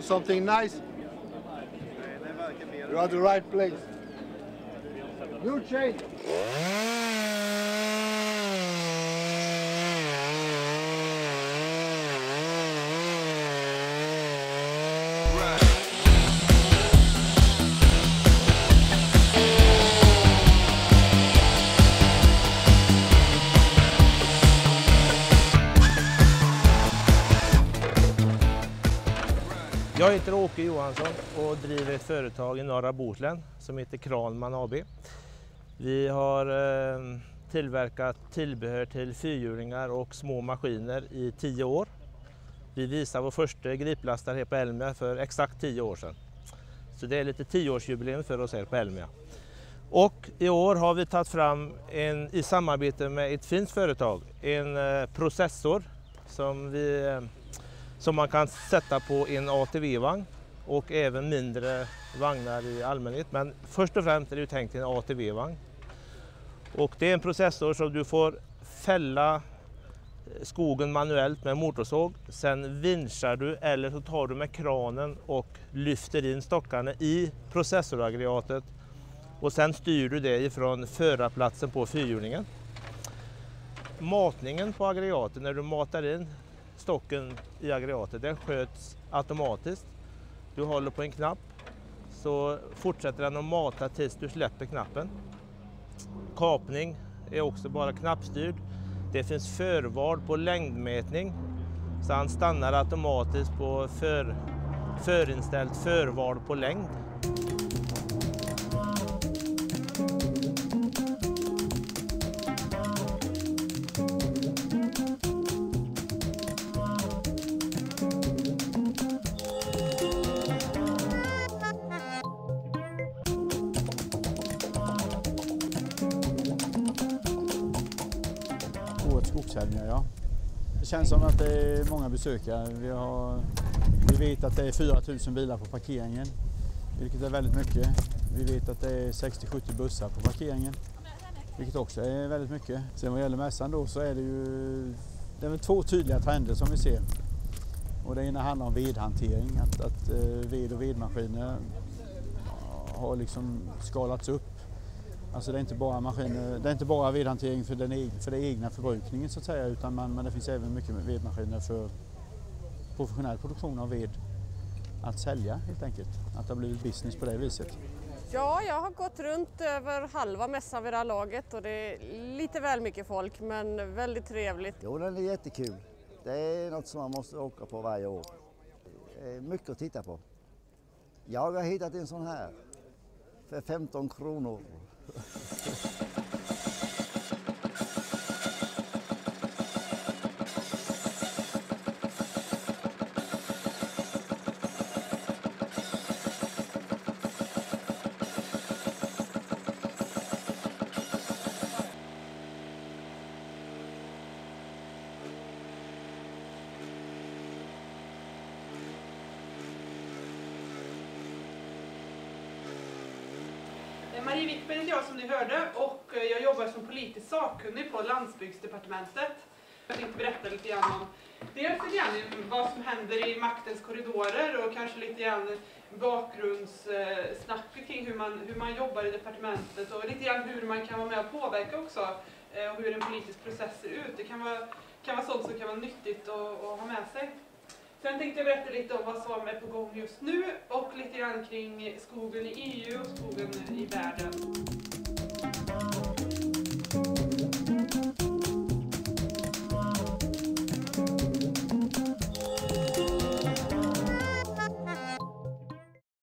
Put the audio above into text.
want something nice? You're at the right place. New change. Jag heter Åke Johansson och driver ett företag i norra Bohuslän som heter Kranman AB. Vi har tillverkat tillbehör till fyrhjulingar och små maskiner i 10 år. Vi visade vår första griplastare här på Elmia för exakt 10 år sedan. Så det är lite 10-årsjubileum för oss här på Elmia. Och i år har vi tagit fram i samarbete med ett finskt företag en processor som man kan sätta på en ATV-vagn och även mindre vagnar i allmänhet. Men först och främst är det tänkt en ATV-vagn. Och det är en processor som du får fälla skogen manuellt med motorsåg. Sen vinschar du eller så tar du med kranen och lyfter in stockarna i processoraggregatet. Och sen styr du det ifrån förarplatsen på fyrhjulingen. Matningen på aggregatet, när du matar in stocken i aggregatet, den sköts automatiskt. Du håller på en knapp så fortsätter den att mata tills du släpper knappen. Kapning är också bara knappstyrd. Det finns förval på längdmätning så han stannar automatiskt på förinställt förval på längd. Skogshelgningar, ja. Det känns som att det är många besökare. Vi vet att det är 4 000 bilar på parkeringen, vilket är väldigt mycket. Vi vet att det är 60-70 bussar på parkeringen, vilket också är väldigt mycket. Sen vad gäller mässan då så är det är väl 2 tydliga trender som vi ser. Och det ena handlar om vedhantering, att ved och vedmaskiner har liksom skalats upp. Alltså det är inte bara maskiner, det är inte bara vedhantering för den egna förbrukningen så att säga, utan men det finns även mycket vedmaskiner för professionell produktion av ved att sälja helt enkelt. Att det har blivit business på det viset. Ja, jag har gått runt över halva mässan vid det här laget och det är lite väl mycket folk men väldigt trevligt. Jo, den är jättekul. Det är något som man måste åka på varje år. Det är mycket att titta på. Jag har hittat en sån här för 15 kronor. Marie Wickberg heter jag som ni hörde och jag jobbar som politisk sakkunnig på Landsbygdsdepartementet. Jag tänkte berätta lite grann om dels lite grann vad som händer i maktens korridorer och kanske lite grann bakgrundssnack kring hur man jobbar i departementet och lite grann hur man kan vara med och påverka också och hur en politisk process ser ut. Det kan vara sånt som kan vara nyttigt att ha med sig. Sen tänkte jag berätta lite om vad som är på gång just nu och lite grann kring skogen i EU och skogen i världen.